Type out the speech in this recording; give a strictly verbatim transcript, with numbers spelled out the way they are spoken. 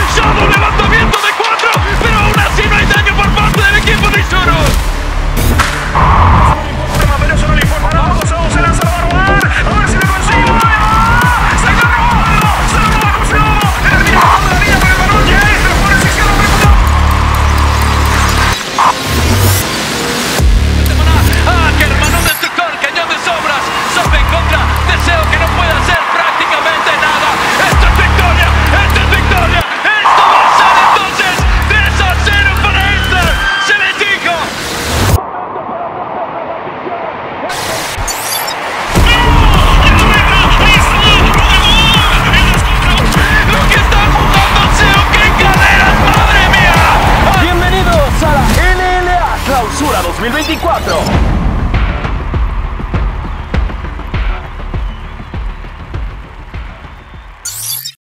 fallado un levantamiento de cuatro, pero aún así no hay daño por parte del equipo de Isurus. Pero eso no le importa nada. Gonzalo se lanza a robar. A ver si lo consigue. ¡Se agarró! ¡Se lo roba Gonzalo! En el minuto de la línea para el balón. Ya es. Pero por el izquierdo recuperó. Ah, que hermano de Tucor, cañón de sobras. Sobe en contra. Deseo que no pueda hacer prácticamente nada. Esto es victoria. Esto es victoria. Esto va a ser entonces tres a cero para Inter. Se les dijo. Lo que está jugando Seo, qué caderas, madre mía. Bienvenidos a la N L A Clausura dos mil veinticuatro.